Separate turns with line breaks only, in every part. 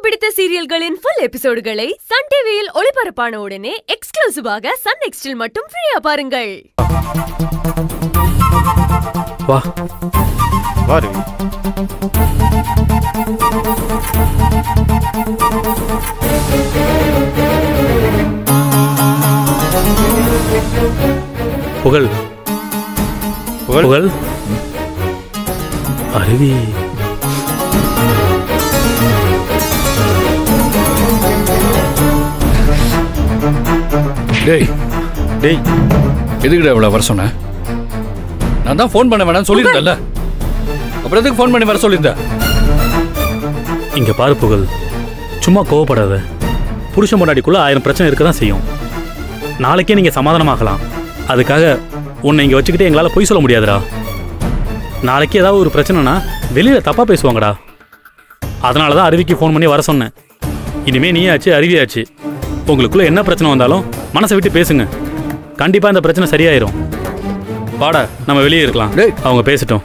பிடித்த சீரியல்களின் full எபிசோடுகளை SunTVயில் ஒளிபரப்பான உடனே எக்ஸ்க்ளூசிவாக Sun NXTல் மட்டும் ஃப்ரீயா பாருங்கள்.
வா வாரு. புகழ் புகழ் அருவி
டேய் டேய் எதுக்குடா இவ்வளோ வர சொன்ன? நான் தான் ஃபோன் பண்ண வேணாம்னு சொல்லியிருந்தேன்ல, அப்புறம் எதுக்கு ஃபோன் பண்ணி வர சொல்லியிருந்தேன்?
இங்க பாரு புகழ், சும்மா கோவப்படாத. புருஷன் முன்னாடிக்குள்ள 1000 பிரச்சனை இருக்க தான் செய்யும். நாளைக்கே நீங்க சமாதானமாகலாம். அதுக்காக உன்னை இங்க வச்சுக்கிட்டு எங்களால பொய் சொல்ல முடியாதுடா. நாளைக்கு ஏதாவது ஒரு பிரச்சனைனா வெளியில தப்பா பேசுவாங்கடா. அதனால தான் அருவிக்கு ஃபோன் பண்ணி வர சொன்னேன். இனிமே நீ ஆச்சு அருவியாச்சு, உங்களுக்குள்ள என்ன பிரச்சனை வந்தாலும் மனசை விட்டு பேசுங்க. கண்டிப்பா இந்த பிரச்சனை சரியாயிரும். வாடா, நம்ம வெளியே இருக்கலாம். அவங்க பேசட்டும்.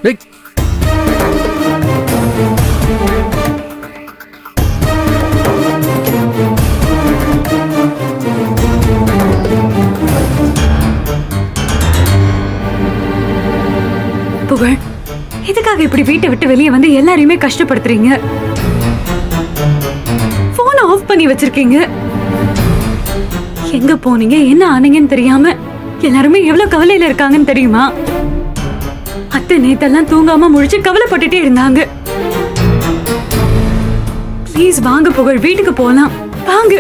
புகழ், எதுக்காக இப்படி வீட்டை விட்டு வெளியே வந்து எல்லாரையுமே கஷ்டப்படுத்துறீங்க? போன் ஆஃப் பண்ணி வச்சிருக்கீங்க. எங்க போனீங்க, என்ன ஆனீங்கன்னு தெரியாம எல்லாருமே எவ்வளவு கவலையில இருக்காங்கன்னு தெரியுமா? அத்தை நேத்தெல்லாம் தூங்காம முழிச்சு கவலைப்பட்டுட்டே இருந்தாங்க. ப்ளீஸ் வாங்க புகழ், வீட்டுக்கு போலாம். வாங்க.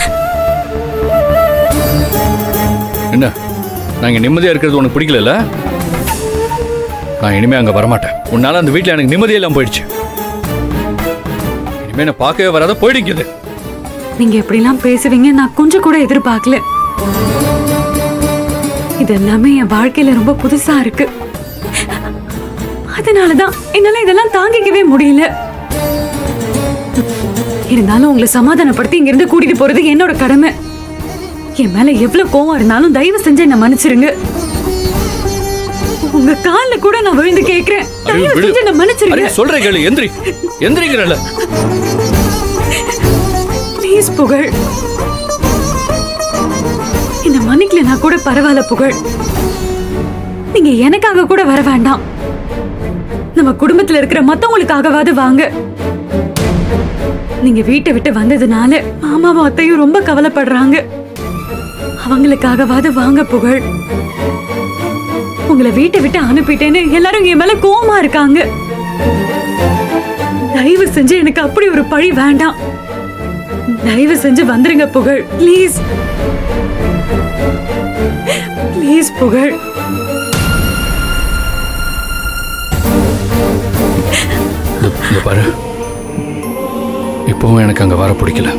என்ன, நாங்க நிம்மதியா இருக்கிறது உனக்கு பிடிக்கல? நான் இனிமே அங்க வரமாட்டேன். உன்னால அந்த வீட்டுல எனக்கு நிம்மதியே இல்லாம போயிடுச்சு. இனிமே நான் பார்க்கவே வராத போயிடுங்குது.
நீங்க எப்படிலாம் பேசுவீங்க நான் கொஞ்சம் கூட எதிர்பார்க்கல. இது எல்லாமே என் வாழ்க்கையில ரொம்ப புதுசா இருக்கு. அதனாலதான் என்னால இதெல்லாம் தாங்கிக்கவே முடியல. இருந்தாலும் உங்களை சமாதானப்படுத்தி இங்க இருந்து கூட்டிட்டு போறது என்னோட கடமை. என் மேல எவ்வளவு கோவம் இருந்தாலும் தயவு செஞ்சு என்ன மன்னிச்சிருங்க. உங்க கால்ல கூட நான் விழுந்து கேக்குறேன், தயவு செஞ்சு என்ன மன்னிச்சிருங்க.
சொல்றேன் கேளு, எந்திரி எந்திரிங்கறல.
ப்ளீஸ் புகழ், என்ன மன்னிக்கலனா கூட பரவாயில்ல புகழ். நீங்க எனக்காக கூட வர வேண்டாம். நம்ம குடும்பத்துல இருக்கிற மத்தவங்களுக்காகவாது வாங்க. நீங்க வீட்டை விட்டு வந்ததுனால மாமாவும் அத்தையும் ரொம்ப கவலைப்படுறாங்க. அவங்களுக்காகவாது வாங்க புகழ். உங்களை வீட்டை விட்டு அனுப்பிட்டேன்னு எல்லாரும் என் மேல கோவமா இருக்காங்க. தயவு செஞ்சு எனக்கு அப்படி ஒரு பழி வேண்டாம். தயவு செஞ்சு வந்துருங்க புகழ், ப்ளீஸ் ப்ளீஸ் புகழ்.
இந்த பாரு, இப்பவும் எனக்கு அங்க வர பிடிக்கல.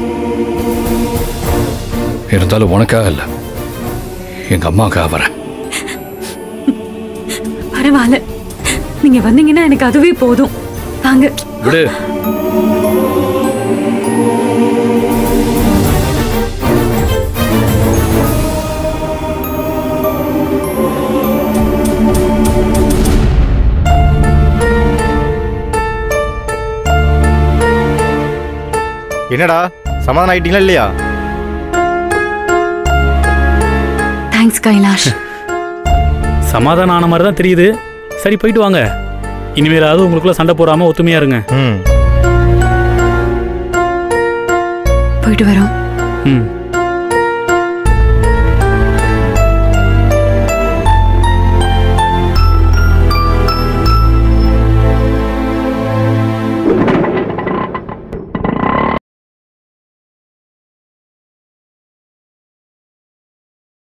இருந்தாலும் உனக்காக இல்ல, எங்க அம்மாவுக்காக வரேன்.
பரவாயில்ல, நீங்க வந்தீங்கன்னா எனக்கு அதுவே போதும். வாங்க.
விடு.
என்னடா, சமாதானம் ஆயிட்டீங்களா இல்லையா?
தேங்க்ஸ் கைலாஷ்.
சமாதானம் ஆன மாதிரி தான் தெரியுது. சரி, போயிட்டு வாங்க. இனிமேலாவது உங்களுக்குள்ள சண்டை போடாம ஒத்துமையா இருங்க.
போயிட்டு வரோம்.
ம்.